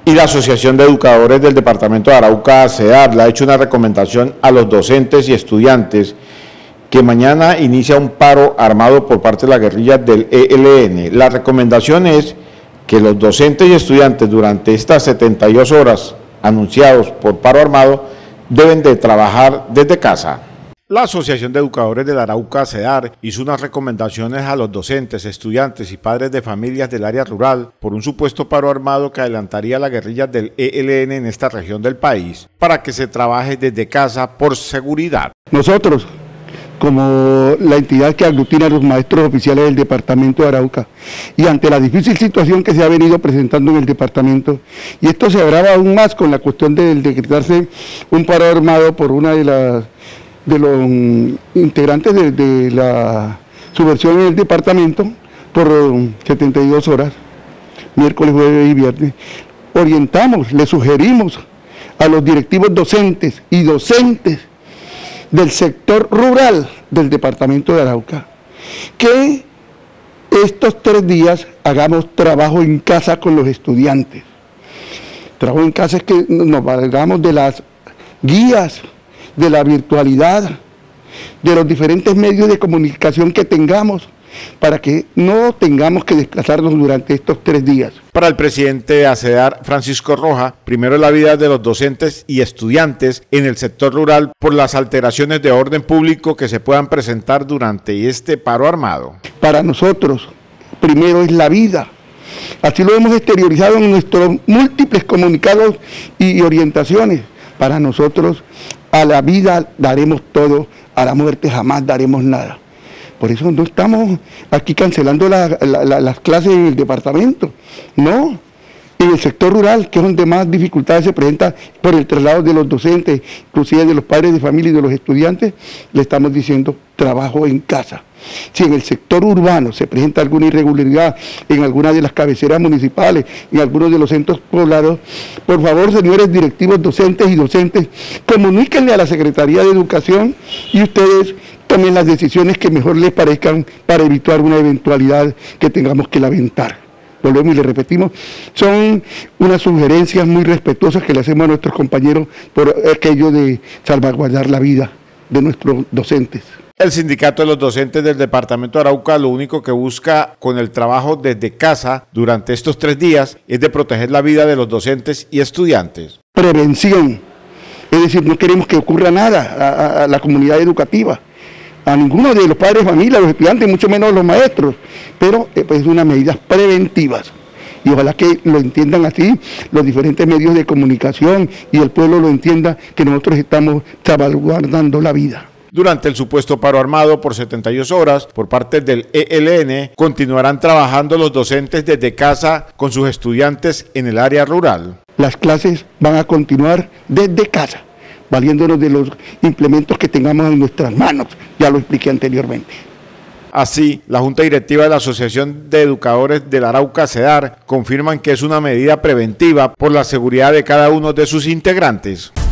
Y la Asociación de Educadores del Departamento de Arauca, ACEDAR, le ha hecho una recomendación a los docentes y estudiantes que mañana inicia un paro armado por parte de la guerrilla del ELN. La recomendación es que los docentes y estudiantes durante estas 72 horas anunciados por paro armado deben de trabajar desde casa. La Asociación de Educadores del Arauca, ACEDAR, hizo unas recomendaciones a los docentes, estudiantes y padres de familias del área rural por un supuesto paro armado que adelantaría la guerrilla del ELN en esta región del país, para que se trabaje desde casa por seguridad. Nosotros, como la entidad que aglutina a los maestros oficiales del departamento de Arauca, y ante la difícil situación que se ha venido presentando en el departamento, y esto se agrava aún más con la cuestión de decretarse un paro armado por una de los integrantes de la subversión en el departamento por 72 horas, miércoles, jueves y viernes, orientamos, le sugerimos a los directivos docentes y docentes del sector rural del departamento de Arauca que estos 3 días hagamos trabajo en casa con los estudiantes. Trabajo en casa es que nos valgamos de las guías, de la virtualidad, de los diferentes medios de comunicación que tengamos, para que no tengamos que desplazarnos durante estos 3 días. Para el presidente de ACEDAR, Francisco Roja, primero es la vida de los docentes y estudiantes en el sector rural por las alteraciones de orden público que se puedan presentar durante este paro armado. Para nosotros, primero es la vida. Así lo hemos exteriorizado en nuestros múltiples comunicados y orientaciones. Para nosotros, a la vida daremos todo, a la muerte jamás daremos nada. Por eso no estamos aquí cancelando las clases en el departamento, no. En el sector rural, que es donde más dificultades se presentan por el traslado de los docentes, inclusive de los padres de familia y de los estudiantes, le estamos diciendo trabajo en casa. Si en el sector urbano se presenta alguna irregularidad en alguna de las cabeceras municipales, en algunos de los centros poblados, por favor, señores directivos docentes y docentes, comuníquenle a la Secretaría de Educación y ustedes tomen las decisiones que mejor les parezcan para evitar una eventualidad que tengamos que lamentar. Volvemos y le repetimos, son unas sugerencias muy respetuosas que le hacemos a nuestros compañeros por aquello de salvaguardar la vida de nuestros docentes. El sindicato de los docentes del departamento de Arauca lo único que busca con el trabajo desde casa durante estos 3 días es de proteger la vida de los docentes y estudiantes. Prevención, es decir, no queremos que ocurra nada a la comunidad educativa, a ninguno de los padres de familia, los estudiantes, mucho menos los maestros, pero pues unas medidas preventivas. Y ojalá que lo entiendan así los diferentes medios de comunicación y el pueblo lo entienda, que nosotros estamos salvaguardando la vida. Durante el supuesto paro armado por 72 horas por parte del ELN, continuarán trabajando los docentes desde casa con sus estudiantes en el área rural. Las clases van a continuar desde casa, valiéndonos de los implementos que tengamos en nuestras manos, ya lo expliqué anteriormente. Así, la Junta Directiva de la Asociación de Educadores del Arauca, ACEDAR, confirman que es una medida preventiva por la seguridad de cada uno de sus integrantes.